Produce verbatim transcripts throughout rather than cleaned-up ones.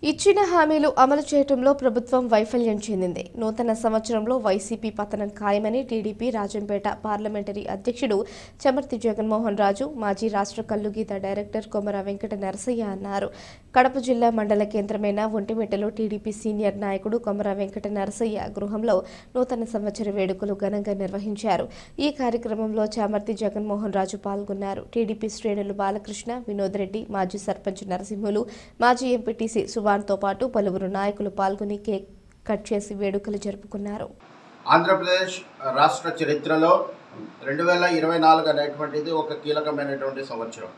ఇచ్చిన హామీలు అమలు చేయడంలో ప్రభుత్వం వైఫల్యం చెందింది. నూతన సంవత్సరంలో వైసీపీ పతనం ఖాయమని టీడీపీ రాజంపేట పార్లమెంటరీ అధ్యక్షుడు చమర్తి జగన్మోహన్ రాజు, మాజీ రాష్ట్ర కల్లుగీత డైరెక్టర్ కొమర వెంకట నరసయ్య అన్నారు. కడప జిల్లా మండల కేంద్రమైన ఒంటిమిట్టలో టీడీపీ సీనియర్ నాయకుడు కొమర వెంకట నరసయ్య గృహంలో నూతన సంవత్సర వేడుకలు ఘనంగా నిర్వహించారు. ఈ కార్యక్రమంలో చమర్తి జగన్మోహన్ రాజు పాల్గొన్నారు. టీడీపీ శ్రేణులు బాలకృష్ణ, వినోద్ రెడ్డి, మాజీ సర్పంచ్ నరసింహులు, మాజీ ఎంపీటీసీ తో పాటు పలువురు నాయకులు పాల్గొని కేక్ కట్ చేసి వేడుకలు జరుపుకున్నారు. ఆంధ్రప్రదేశ్ రాష్ట్ర చరిత్రలో రెండు వేల ఇరవై నాలుగు అనేటువంటిది ఒక కీలకమైనటువంటి సంవత్సరం.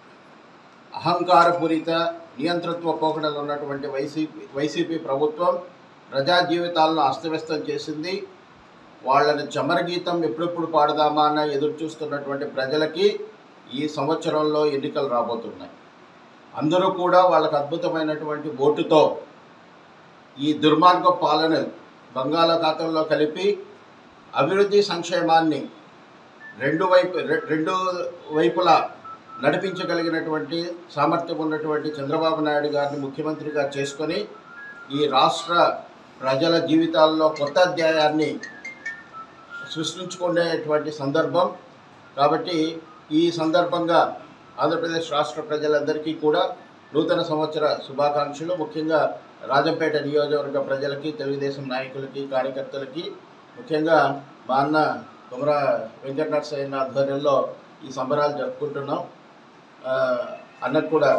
అహంకారపూరిత నియంతృత్వ పోకడలు ఉన్నటువంటి వైసీపీ వైసీపీ ప్రభుత్వం ప్రజా జీవితాలను అస్తవ్యస్తం చేసింది. వాళ్ళని చమరగీతం ఎప్పుడెప్పుడు పాడదామా అన్న ఎదురు చూస్తున్నటువంటి ప్రజలకి ఈ సంవత్సరంలో ఎన్నికలు రాబోతున్నాయి. అందరూ కూడా వాళ్ళకు అద్భుతమైనటువంటి ఓటుతో ఈ దుర్మార్గ పాలన బంగాళాఖాతంలో కలిపి అభివృద్ధి సంక్షేమాన్ని రెండు వైపు రెండు వైపులా నడిపించగలిగినటువంటి సామర్థ్యం ఉన్నటువంటి చంద్రబాబు నాయుడు గారిని ముఖ్యమంత్రిగా చేసుకొని ఈ రాష్ట్ర ప్రజల జీవితాల్లో కొత్త అధ్యాయాన్ని సృష్టించుకునేటువంటి సందర్భం. కాబట్టి ఈ సందర్భంగా ఆంధ్రప్రదేశ్ రాష్ట్ర ప్రజలందరికీ కూడా నూతన సంవత్సర శుభాకాంక్షలు. ముఖ్యంగా రాజంపేట నియోజకవర్గ ప్రజలకి, తెలుగుదేశం నాయకులకి, కార్యకర్తలకి, ముఖ్యంగా మా అన్న కొమర వెంకట నరసయ్య ఆధ్వర్యంలో ఈ సంబరాలు జరుపుకుంటున్నాం. అన్నకు కూడా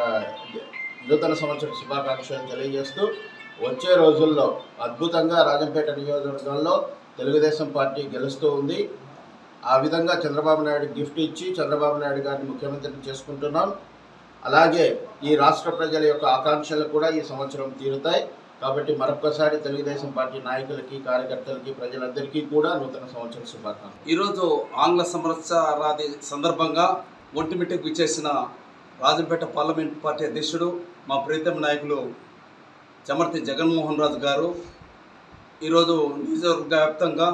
నూతన సంవత్సర శుభాకాంక్షలు తెలియజేస్తూ వచ్చే రోజుల్లో అద్భుతంగా రాజంపేట నియోజకవర్గంలో తెలుగుదేశం పార్టీ గెలుస్తూ ఉంది. ఆ విధంగా చంద్రబాబు నాయుడు గిఫ్ట్ ఇచ్చి చంద్రబాబు నాయుడు గారిని ముఖ్యమంత్రిని చేసుకుంటున్నాం. అలాగే ఈ రాష్ట్ర ప్రజల యొక్క ఆకాంక్షలు కూడా ఈ సంవత్సరం తీరుతాయి. కాబట్టి మరొకసారి తెలుగుదేశం పార్టీ నాయకులకి, కార్యకర్తలకి, ప్రజలందరికీ కూడా నూతన సంవత్సర శుభాకాంక్షలు. ఈరోజు ఆంగ్ల సంవత్సరాది సందర్భంగా ఒంటిమిట్టకు విచ్చేసిన రాజంపేట పార్లమెంట్ పార్టీ అధ్యక్షుడు మా ప్రీతమ నాయకులు చమర్తి జగన్మోహన్ రాజు గారు ఈరోజు నియోజకవర్గ వ్యాప్తంగా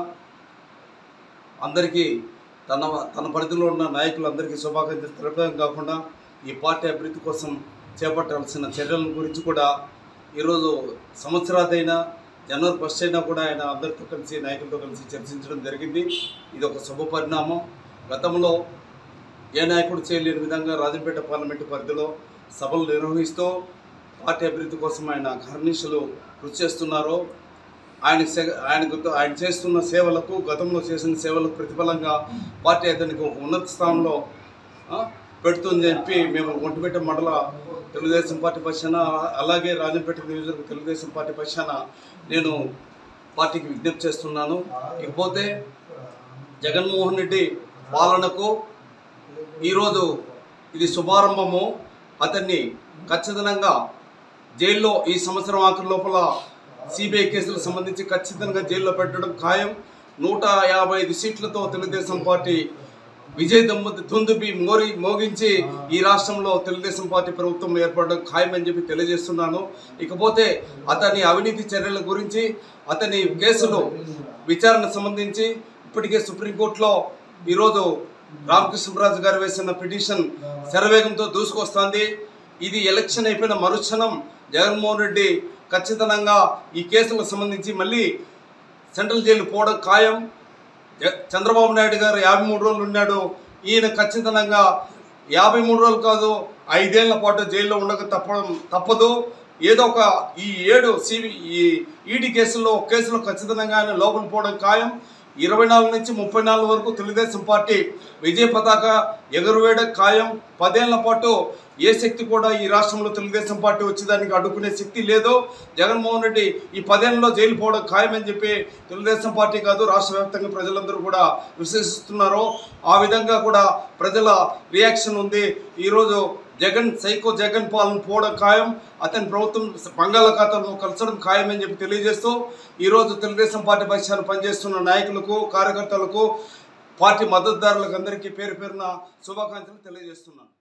అందరికీ తన తన పరిధిలో ఉన్న నాయకులందరికీ శుభాకాంక్షలు తెలపడం కాకుండా ఈ పార్టీ అభివృద్ధి కోసం చేపట్టాల్సిన చర్యల గురించి కూడా ఈరోజు సంవత్సరాదైనా జనవరి ఫస్ట్ అయినా కూడా ఆయన అందరితో కలిసి నాయకులతో కలిసి చర్చించడం జరిగింది. ఇది ఒక శుభ పరిణామం. గతంలో ఏ నాయకుడు చేయలేని విధంగా రాజంపేట పార్లమెంటు పరిధిలో సభలు నిర్వహిస్తూ పార్టీ అభివృద్ధి కోసం ఆయన అహర్నిశలు కృషి చేస్తున్నారు. ఆయన ఆయన ఆయన చేస్తున్న సేవలకు, గతంలో చేసిన సేవలకు ప్రతిఫలంగా పార్టీ అతనికి ఒక ఉన్నత స్థానంలో పెడుతుందని చెప్పి మేము ఒంటిమిట్ట మండల తెలుగుదేశం పార్టీ పక్షాన, అలాగే రాజంపేట నియోజకవర్గ తెలుగుదేశం పార్టీ పక్షాన నేను పార్టీకి విజ్ఞప్తి చేస్తున్నాను. ఇకపోతే జగన్మోహన్ రెడ్డి పాలనకు ఈరోజు ఇది శుభారంభము. అతన్ని ఖచ్చితంగా జైల్లో ఈ సంవత్సరం ఆఖరి లోపల సిబిఐ కేసులకు సంబంధించి ఖచ్చితంగా జైల్లో పెట్టడం ఖాయం. నూట యాభై ఐదు సీట్లతో తెలుగుదేశం పార్టీ విజయ దమ్ము దుందుబి మోరి మోగించి ఈ రాష్ట్రంలో తెలుగుదేశం పార్టీ ప్రభుత్వం ఏర్పడడం ఖాయమని చెప్పి తెలియజేస్తున్నాను. ఇకపోతే అతని అవినీతి చర్యల గురించి, అతని కేసులు విచారణ సంబంధించి ఇప్పటికే సుప్రీంకోర్టులో ఈరోజు రామకృష్ణరాజు గారు వేసిన పిటిషన్ శరవేగంతో దూసుకొస్తుంది. ఇది ఎలక్షన్ అయిపోయిన మరుక్షణం జగన్మోహన్ రెడ్డి ఖచ్చితంగా ఈ కేసులకు సంబంధించి మళ్ళీ సెంట్రల్ జైలు పోవడం ఖాయం. చంద్రబాబు నాయుడు గారు యాభై మూడు రోజులు ఉన్నాడు. ఈయన ఖచ్చితంగా యాభై మూడు రోజులు కాదు, ఐదేళ్ల పాటు జైల్లో ఉండక తప్పడం తప్పదు. ఏదో ఒక ఈ ఏడు సిబి ఈ ఈడీ కేసుల్లో కేసులో ఖచ్చితంగా ఆయన లోపల పోవడం ఖాయం. ఇరవై నాలుగు నుంచి ముప్పై నాలుగు వరకు తెలుగుదేశం పార్టీ విజయ పతాక ఎగురవేయడం ఖాయం. పదేళ్ల పాటు ఏ శక్తి కూడా ఈ రాష్ట్రంలో తెలుగుదేశం పార్టీ వచ్చేదానికి అడ్డుకునే శక్తి లేదు. జగన్మోహన్ రెడ్డి ఈ పదేళ్లలో జైలు పోవడం ఖాయమని చెప్పి తెలుగుదేశం పార్టీ కాదు, రాష్ట్ర వ్యాప్తంగా ప్రజలందరూ కూడా విశ్వసిస్తున్నారు. ఆ విధంగా కూడా ప్రజల రియాక్షన్ ఉంది. ఈరోజు జగన్ సైకో జగన్ పాలన పోవడం ఖాయం. అతని ప్రభుత్వం బంగాళాఖాతంలో కలచడం ఖాయమని చెప్పి తెలియజేస్తూ ఈరోజు తెలుగుదేశం పార్టీ పక్షాన్ని పనిచేస్తున్న నాయకులకు, కార్యకర్తలకు, పార్టీ మద్దతుదారులకు అందరికీ పేరు పేరున శుభాకాంక్షలు తెలియజేస్తున్నాను.